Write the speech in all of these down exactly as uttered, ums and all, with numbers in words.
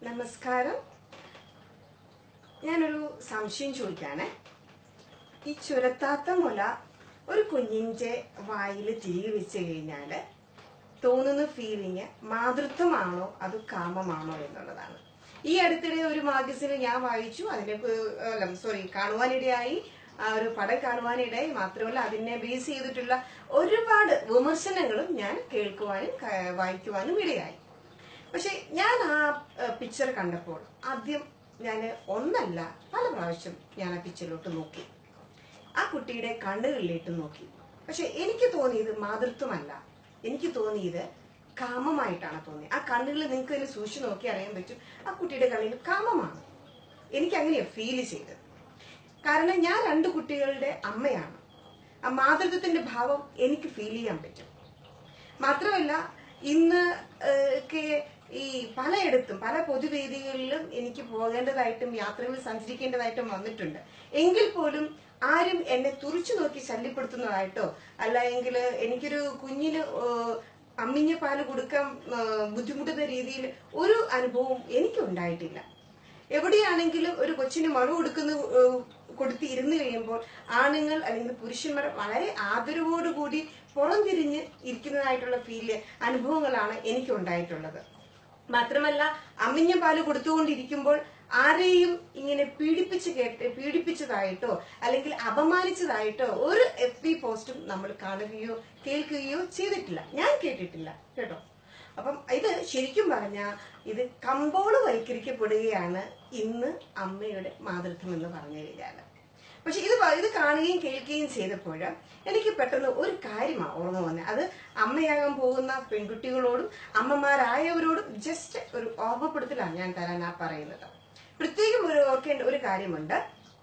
നമസ്കാരം. ഞാനൊരു സംശയം ചോദിക്കാനേ. ഈ ചുരത്താത്ത മുല ഒരു കുഞ്ഞിന്റെ വായിൽ തിരികെ വെച്ച് കഴിഞ്ഞാല് തോന്നുന്ന ഫീലിങ് മാതൃത്വമാണോ അതോ കാമമാണോ എന്നുള്ളതാണ്. ഈ അടുത്തിടെ ഒരു മാഗസിനിൽ ഞാൻ വായിച്ചു, അതിനെ അല്ല സോറി കാണുവാനിടയായി, ഒരു പടം കാണുവാനിടയായി. മാത്രമല്ല അതിനെ ബേസ് ചെയ്തിട്ടുള്ള ഒരുപാട് വിമർശനങ്ങളും ഞാൻ കേൾക്കുവാനും വായിക്കുവാനും ഇടയായി. പക്ഷെ ഞാൻ ആ പിക്ചർ കണ്ടപ്പോൾ ആദ്യം ഞാൻ ഒന്നല്ല പല പ്രാവശ്യം ഞാൻ ആ പിക്ചറിലോട്ട് നോക്കി, ആ കുട്ടിയുടെ കണ്ണുകളിലേക്ക് നോക്കി. പക്ഷെ എനിക്ക് തോന്നിയത് മാതൃത്വമല്ല, എനിക്ക് തോന്നിയത് കാമമായിട്ടാണ് തോന്നിയത്. ആ കണ്ണുകൾ നിങ്ങൾക്ക് തന്നെ സൂക്ഷിച്ചു നോക്കി അറിയാൻ പറ്റും, ആ കുട്ടിയുടെ കണ്ണിൽ കാമമാണ്. എനിക്ക് അങ്ങനെയാ ഫീൽ ചെയ്തത്. കാരണം ഞാൻ രണ്ട് കുട്ടികളുടെ അമ്മയാണ്. ആ മാതൃത്വത്തിന്റെ ഭാവം എനിക്ക് ഫീൽ ചെയ്യാൻ പറ്റും. മാത്രമല്ല ഇന്ന് ഒക്കെ ഈ പലയിടത്തും പല പൊതുവേദികളിലും എനിക്ക് പോകേണ്ടതായിട്ടും യാത്രകളിൽ സഞ്ചരിക്കേണ്ടതായിട്ടും വന്നിട്ടുണ്ട്. എങ്കിൽ പോലും ആരും എന്നെ തുറിച്ചു നോക്കി ശല്യപ്പെടുത്തുന്നതായിട്ടോ അല്ലെങ്കിൽ എനിക്കൊരു കുഞ്ഞിന് അമ്മിഞ്ഞ പാല് കൊടുക്കാൻ ബുദ്ധിമുട്ടുന്ന രീതിയിൽ ഒരു അനുഭവം എനിക്കുണ്ടായിട്ടില്ല. എവിടെയാണെങ്കിലും ഒരു കൊച്ചിന് മറു കൊടുക്കുന്ന കൊടുത്ത് ഇരുന്ന് കഴിയുമ്പോൾ ആണുങ്ങൾ അല്ലെങ്കിൽ പുരുഷന്മാർ വളരെ ആദരവോടുകൂടി പുറം തിരിഞ്ഞ് ഇരിക്കുന്നതായിട്ടുള്ള ഫീല് അനുഭവങ്ങളാണ് എനിക്കുണ്ടായിട്ടുള്ളത്. മാത്രമല്ല അമ്മിഞ്ഞ പാല് കൊടുത്തുകൊണ്ടിരിക്കുമ്പോൾ ആരെയും ഇങ്ങനെ പീഡിപ്പിച്ച് കേട്ട് പീഡിപ്പിച്ചതായിട്ടോ അല്ലെങ്കിൽ അപമാനിച്ചതായിട്ടോ ഒരു എഫ് ബി പോസ്റ്റും നമ്മൾ കാണുകയോ കേൾക്കുകയോ ചെയ്തിട്ടില്ല, ഞാൻ കേട്ടിട്ടില്ല കേട്ടോ. അപ്പം ഇത് ശരിക്കും പറഞ്ഞാൽ ഇത് കമ്പോള് വൽക്കരിക്കപ്പെടുകയാണ് ഇന്ന് അമ്മയുടെ മാതൃത്വം എന്ന് പറഞ്ഞു കഴിഞ്ഞാൽ. പക്ഷെ ഇത് ഇത് കാണുകയും കേൾക്കുകയും ചെയ്തപ്പോൾ എനിക്ക് പെട്ടെന്ന് ഒരു കാര്യമാണ് ഓർമ്മ വന്നത്. അത് അമ്മയാകാൻ പോകുന്ന പെൺകുട്ടികളോടും അമ്മമാരായവരോടും ജസ്റ്റ് ഒരു ഓർമ്മപ്പെടുത്തലാണ് ഞാൻ തരാൻ ആ പറയുന്നത്. പ്രത്യേകം ഒരു ഓർക്കേണ്ട ഒരു കാര്യമുണ്ട്.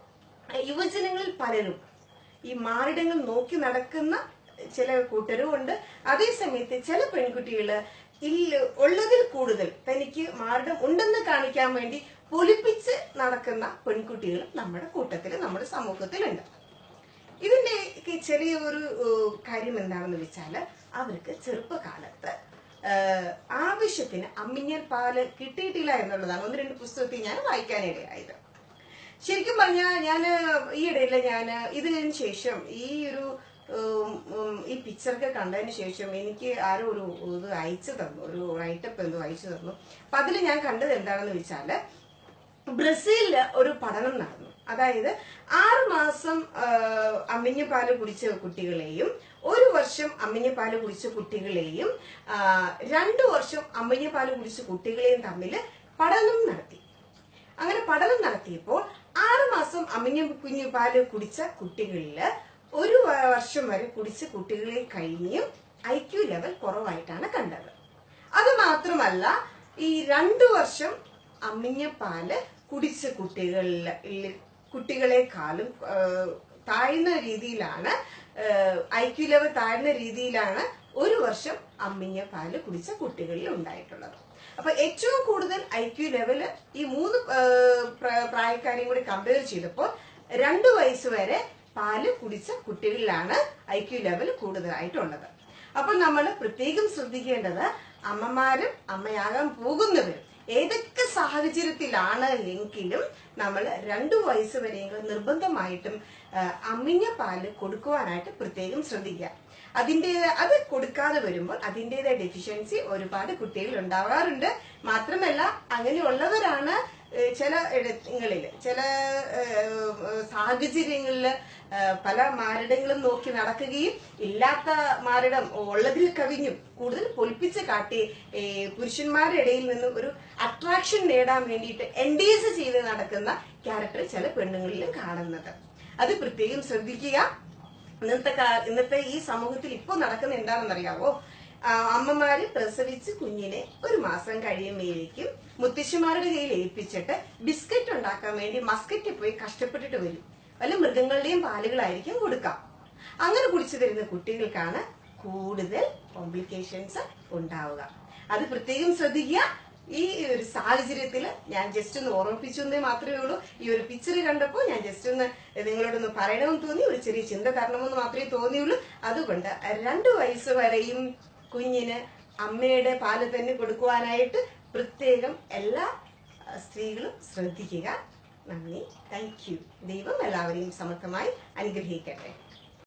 യുവജനങ്ങളിൽ പലരും ഈ മാറിടങ്ങൾ നോക്കി നടക്കുന്ന ചില കൂട്ടരും ഉണ്ട്. അതേസമയത്ത് ചില പെൺകുട്ടികള് ഇല്ല ഉള്ളതിൽ കൂടുതൽ തനിക്ക് മാറിടം ഉണ്ടെന്ന് കാണിക്കാൻ വേണ്ടി പൊലിപ്പിച്ച് നടക്കുന്ന പെൺകുട്ടികൾ നമ്മുടെ കൂട്ടത്തില് നമ്മുടെ സമൂഹത്തിലുണ്ട്. ഇതിന്റെ ചെറിയൊരു കാര്യം എന്താണെന്ന് വെച്ചാല് അവർക്ക് ചെറുപ്പകാലത്ത് ആവശ്യത്തിന് അമ്മിഞ്ഞൽ പാല് കിട്ടിയിട്ടില്ല എന്നുള്ളതാണ് ഒന്ന് രണ്ട് പുസ്തകത്തിൽ ഞാൻ വായിക്കാനിടയായത്. ശരിക്കും പറഞ്ഞാൽ ഞാൻ ഈ ഇടയില് ഞാൻ ഇതിന് ശേഷം ഈ ഒരു ഈ പിക്ചറൊക്കെ കണ്ടതിന് ശേഷം എനിക്ക് ആരോ ഒരു ഇത് അയച്ചു തന്നു, ഒരു റൈറ്റപ്പ് എന്തോ അയച്ചു തന്നു. അപ്പൊ അതിൽ ഞാൻ കണ്ടത് എന്താണെന്ന് വെച്ചാല് ബ്രസീലില് ഒരു പഠനം നടന്നു. അതായത് ആറു മാസം അമ്മിഞ്ഞപ്പാല് കുടിച്ച കുട്ടികളെയും ഒരു വർഷം അമ്മിഞ്ഞപ്പാല് കുടിച്ച കുട്ടികളെയും രണ്ടു വർഷം അമ്മിഞ്ഞപ്പാല് കുടിച്ച കുട്ടികളെയും തമ്മിൽ പഠനം നടത്തി. അങ്ങനെ പഠനം നടത്തിയപ്പോൾ ആറു മാസം അമ്മിഞ്ഞ കുഞ്ഞുപാല് കുടിച്ച കുട്ടികളില് ഒരു വർഷം വരെ കുടിച്ച കുട്ടികളെ കഴിഞ്ഞും ഐ ക്യു ലെവൽ കുറവായിട്ടാണ് കണ്ടത്. അത് മാത്രമല്ല ഈ രണ്ടു വർഷം അമ്മിഞ്ഞപ്പാല് കുടിച്ച കുട്ടികളിൽ കുട്ടികളെക്കാളും താഴ്ന്ന രീതിയിലാണ് ഐ ക്യു ലെവൽ താഴ്ന്ന രീതിയിലാണ് ഒരു വർഷം അമ്മിഞ്ഞ പാല് കുടിച്ച കുട്ടികളിൽ ഉണ്ടായിട്ടുള്ളത്. അപ്പൊ ഏറ്റവും കൂടുതൽ ഐ ക്യു ലെവല് ഈ മൂന്ന് പ്രായക്കാരെയും കൂടി കമ്പയർ ചെയ്തപ്പോൾ രണ്ടു വയസ്സ് വരെ പാല് കുടിച്ച കുട്ടികളിലാണ് ഐ ക്യു ലെവൽ കൂടുതലായിട്ടുള്ളത്. അപ്പൊ നമ്മൾ പ്രത്യേകം ശ്രദ്ധിക്കേണ്ടത് അമ്മമാരും അമ്മയാകാൻ പോകുന്നവരും ഏതൊക്കെ സാഹചര്യത്തിലാണ് എങ്കിലും നമ്മൾ രണ്ടു വയസ്സ് വരെയെങ്കിലും നിർബന്ധമായിട്ടും അമ്മിഞ്ഞ പാല് കൊടുക്കുവാനായിട്ട് പ്രത്യേകം ശ്രദ്ധിക്കുക. അതിൻ്റെ അത് കൊടുക്കാതെ വരുമ്പോൾ അതിൻ്റെതായ ഡെഫിഷ്യൻസി ഒരുപാട് കുട്ടികൾ ഉണ്ടാവാറുണ്ട്. മാത്രമല്ല അങ്ങനെയുള്ളവരാണ് ചില ഇടങ്ങളിൽ ചില സാഹചര്യങ്ങളില് പല മാരടങ്ങളും നോക്കി നടക്കുകയും ഇല്ലാത്ത മാരടം ഉള്ളതിൽ കവിഞ്ഞും കൂടുതൽ പൊലിപ്പിച്ച് കാട്ടി പുരുഷന്മാരുടെ ഇടയിൽ നിന്നും ഒരു അട്രാക്ഷൻ നേടാൻ വേണ്ടിയിട്ട് എൻഡേസ് ചെയ്ത് നടക്കുന്ന ക്യാരക്ടർ ചില പെണ്ണുങ്ങളിലും കാണുന്നത്. അത് പ്രത്യേകം ശ്രദ്ധിക്കുക. ഇന്നത്തെ ഇന്നത്തെ ഈ സമൂഹത്തിൽ ഇപ്പോൾ നടക്കുന്ന എന്താണെന്നറിയാവോ? അമ്മമാര് പ്രസവിച്ച് കുഞ്ഞിനെ ഒരു മാസം കഴിയുമ്പോഴേക്കും മുത്തശ്ശിമാരുടെ കയ്യിൽ ഏൽപ്പിച്ചിട്ട് ബിസ്ക്കറ്റ് ഉണ്ടാക്കാൻ വേണ്ടി മസ്കറ്റിൽ പോയി കഷ്ടപ്പെട്ടിട്ട് വരും. വല്ല മൃഗങ്ങളുടെയും പാലുകളായിരിക്കും കൊടുക്കാം. അങ്ങനെ കുടിച്ചു തരുന്ന കുട്ടികൾക്കാണ് കൂടുതൽ കോംപ്ലിക്കേഷൻസ് ഉണ്ടാവുക. അത് പ്രത്യേകം ശ്രദ്ധിക്കുക. ഈ ഒരു സാഹചര്യത്തിൽ ഞാൻ ജസ്റ്റ് ഒന്ന് ഓർമ്മിപ്പിച്ചു എന്നേ മാത്രമേ ഉള്ളൂ. ഈ ഒരു പിക്ചർ കണ്ടപ്പോൾ ഞാൻ ജസ്റ്റ് ഒന്ന് നിങ്ങളോടൊന്ന് പറയണമെന്ന് തോന്നി, ഒരു ചെറിയ ചിന്ത തരണമെന്ന് മാത്രമേ തോന്നിയുള്ളൂ. അതുകൊണ്ട് രണ്ടു വയസ്സ് വരെയും കുഞ്ഞിന് അമ്മയുടെ പാല് തന്നെ കൊടുക്കുവാനായിട്ട് പ്രത്യേകം എല്ലാ സ്ത്രീകളും ശ്രദ്ധിക്കുക. നന്ദി. Thank you. ദൈവം എല്ലാവരെയും സമർത്ഥമായി അനുഗ്രഹിക്കട്ടെ.